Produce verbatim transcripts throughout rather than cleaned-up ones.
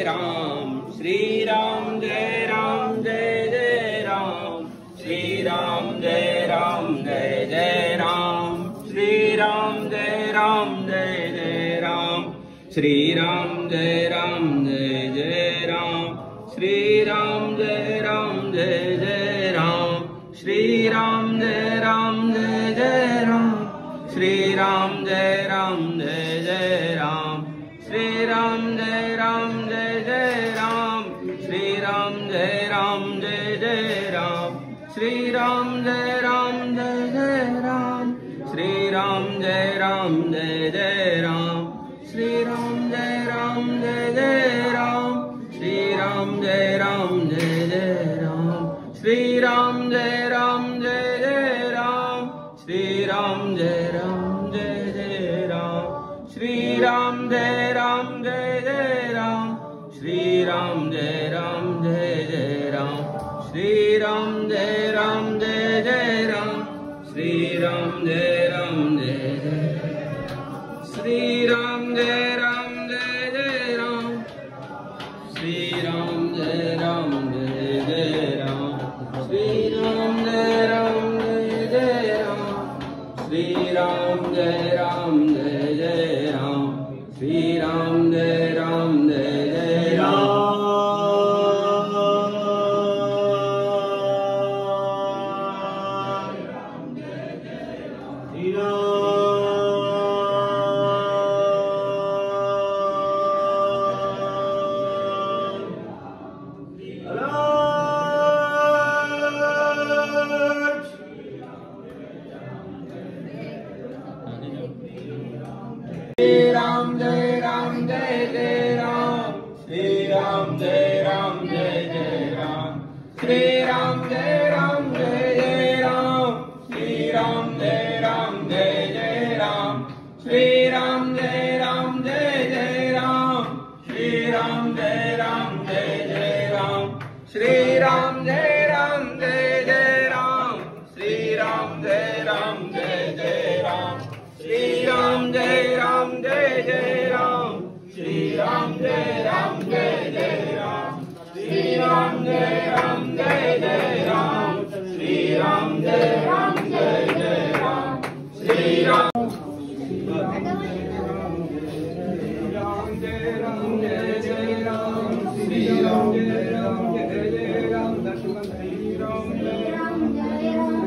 Ram, Shri Ram Jai Ram Jai Jai Ram, Shri Ram Jai Ram Jai Jai Ram, Shri Ram Jai Ram Jai Jai Ram, Shri Ram Jai Ram Jai Jai Ram, Shri Ram Jai Ram Jai Jai Ram, Shri Ram Jai Ram Jai Jai Ram, Shri Ram Jai Ram Jai Jai Ram, Shri Ram Jai Ram Jai Jai Ram, Shri Ram Jai Ram Jai Jai Ram, Shri Ram Jai Ram Jai Jai Ram, Shri Ram Jai Ram Jai Jai Ram, Shri Ram Jai Ram Jai Jai Ram, Shri Ram Jai Ram Jai Jai Ram, Shri Ram Jai Ram Jai Jai Ram, Shri Ram Jai Ram Jai Jai Ram, Shri Ram Jai Ram Jai Jai Ram, Shri Ram Jai Ram Jai Jai Ram, Shri Ram Jai Ram Jai Jai Ram, Shri Ram Jai Ram Jai Jai, Shri Ram Jai Ram Jai Jai Ram, Shri Ram Jai Ram Jai Jai Ram, Shri Ram Jai Ram Jai Jai Ram, Shri Ram Jai Ram Jai Jai Ram, Shri Ram Jai Ram Jai Jai Ram. Shri Ram Jai Ram Jai Jai Ram, Shri Ram Jai Ram Jai Jai Ram, Shri Ram Jai Ram Jai Jai Ram, Shri Ram Jai Ram Jai Jai Ram, Shri Ram Jai Ram Jai Jai Ram, Shri Ram Jai Ram Jai Jai Ram, Shri Ram Jai Ram Jai Jai Ram, Shri Ram Jai Ram Jai Jai Ram, Shri Ram Jai Ram Jai Jai Ram, Shri Ram Jai Ram Jai Jai Ram, Shri Ram Jai Ram Jai Jai Ram, Shri Ram Jai Ram Jai Jai Ram, Shri Ram Jai Ram Jai Jai Ram, Shri Ram Jai Ram Jai Jai Ram, Shri Ram Jai Ram Jai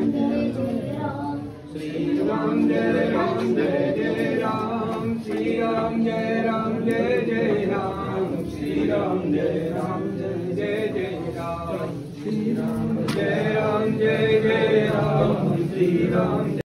Ram Jai Jai Ram, Shri Ram Jai Ram Jai Jai Ram, Shri Ram Jai Ram Jai Jai Ram, Shri Ram Jai Ram Jai Jai Ram, Shri Ram